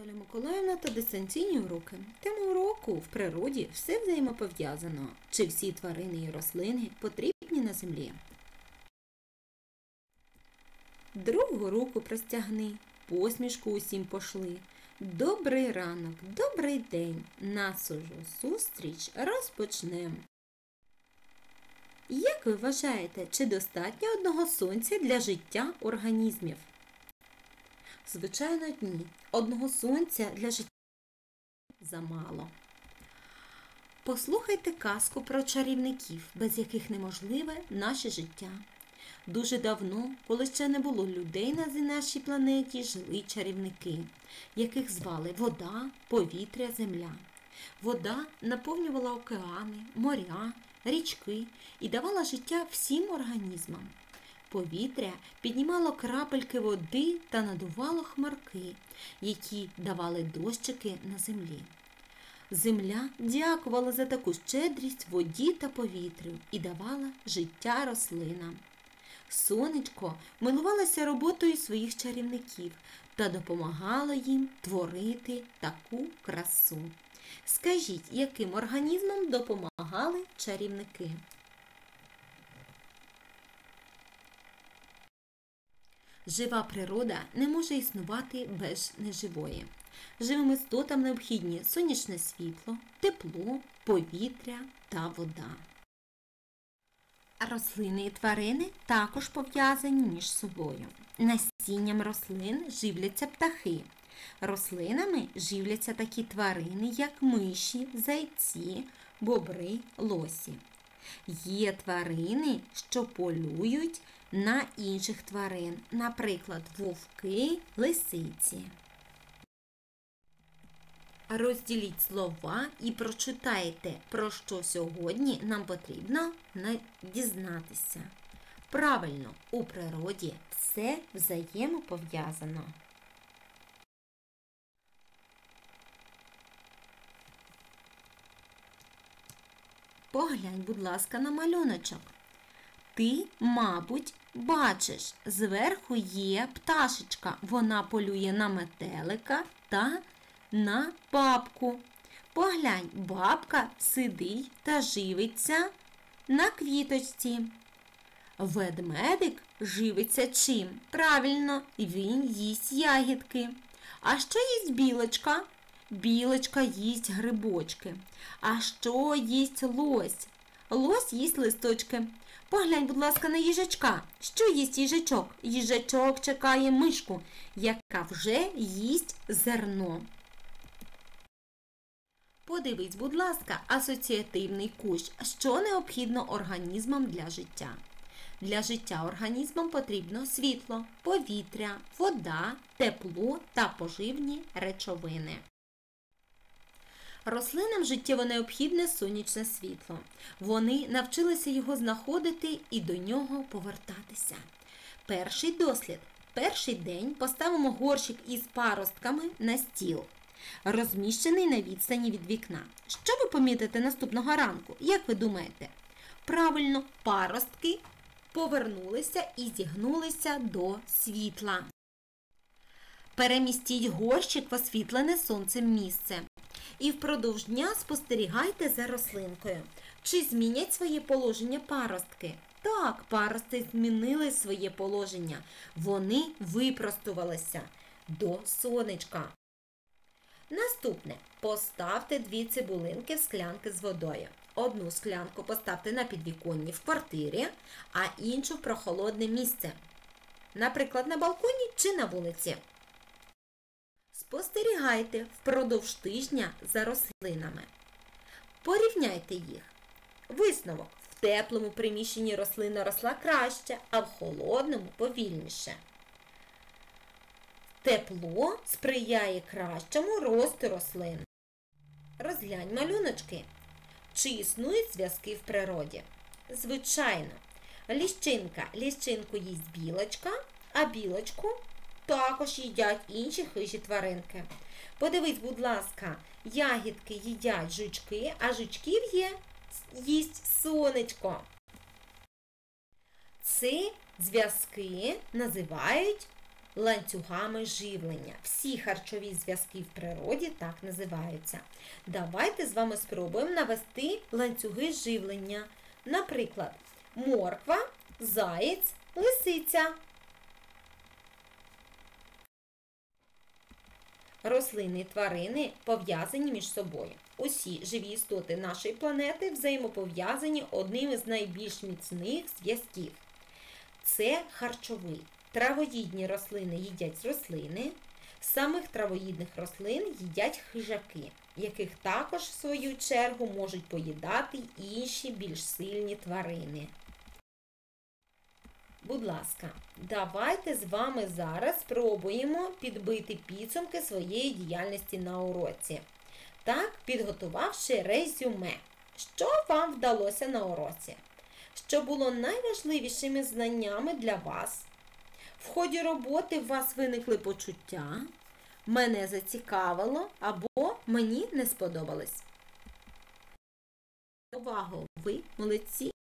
Наталя Миколаївна та дистанційні уроки. Тема уроку в природі все взаємопов'язано. Чи всі тварини і рослини потрібні на землі? Другу руку простягни, посмішку усім пошли. Добрий ранок, добрий день, нашу зустріч розпочнем. Як ви вважаєте, чи достатньо одного сонця для життя організмів? Звичайно, ні. Одного сонця для життя замало. Послухайте казку про чарівників, без яких неможливе наше життя. Дуже давно, коли ще не було людей на нашій планеті, жили чарівники, яких звали вода, повітря, земля. Вода наповнювала океани, моря, річки і давала життя всім організмам. Повітря піднімало крапельки води та надувало хмарки, які давали дощики на землі. Земля дякувала за таку щедрість воді та повітрю і давала життя рослинам. Сонечко милувалося роботою своїх чарівників та допомагало їм творити таку красу. Скажіть, яким організмам допомагали чарівники? Жива природа не може існувати без неживої. Живим істотам необхідні сонячне світло, тепло, повітря та вода. Рослини і тварини також пов'язані між собою. Насінням рослин живляться птахи. Рослинами живляться такі тварини, як миші, зайці, бобри, лосі. Є тварини, що полюють на інших тварин, наприклад, вовки, лисиці. Розділіть слова і прочитайте, про що сьогодні нам потрібно дізнатися. Правильно, у природі все взаємопов'язано. Поглянь, будь ласка, на малюночок. Ти, мабуть, бачиш, зверху є пташечка. Вона полює на метелика та на бабку. Поглянь, бабка сидить та живиться на квіточці. Ведмедик живиться чим? Правильно, він їсть ягідки. А що їсть білочка? Білочка їсть грибочки. А що їсть лось? Лось їсть листочки. Поглянь, будь ласка, на їжачка. Що їсть їжачок? Їжачок чекає мишку, яка вже їсть зерно. Подивись, будь ласка, асоціативний кущ. Що необхідно організмам для життя? Для життя організмам потрібно світло, повітря, вода, тепло та поживні речовини. Рослинам життєво необхідне сонячне світло. Вони навчилися його знаходити і до нього повертатися. Перший дослід. Перший день поставимо горщик із паростками на стіл, розміщений на відстані від вікна. Що ви помітите наступного ранку? Як ви думаєте? Правильно, паростки повернулися і зігнулися до світла. Перемістіть горщик в освітлене сонцем місце. І впродовж дня спостерігайте за рослинкою. Чи змінять своє положення паростки? Так, паростки змінили своє положення. Вони випростувалися до сонечка. Наступне. Поставте 2 цибулинки в склянки з водою. Одну склянку поставте на підвіконні в квартирі, а іншу в прохолодне місце. Наприклад, на балконі чи на вулиці. Спостерігайте впродовж тижня за рослинами. Порівняйте їх. Висновок. В теплому приміщенні рослина росла краще, а в холодному – повільніше. Тепло сприяє кращому росту рослин. Розглянь малюночки. Чи існують зв'язки в природі? Звичайно. Ліщинку їсть білочка, а білочку також їдять інші хижі тваринки. Подивись, будь ласка, ягідки їдять жучки, а жучків їсть сонечко. Ці зв'язки називають ланцюгами живлення. Всі харчові зв'язки в природі так називаються. Давайте з вами спробуємо навести ланцюги живлення. Наприклад, морква, заєць, лисиця. Рослини і тварини пов'язані між собою. Усі живі істоти нашої планети взаємопов'язані одним із найбільш міцних зв'язків. Це харчовий. Травоїдні рослини їдять рослини, самих травоїдних рослин їдять хижаки, яких також, в свою чергу, можуть поїдати інші більш сильні тварини. Будь ласка, давайте з вами зараз спробуємо підбити підсумки своєї діяльності на уроці. Так, підготувавши резюме. Що вам вдалося на уроці? Що було найважливішими знаннями для вас? В ході роботи у вас виникли почуття, мене зацікавило або мені не сподобалось. Увагу! Ви молодці!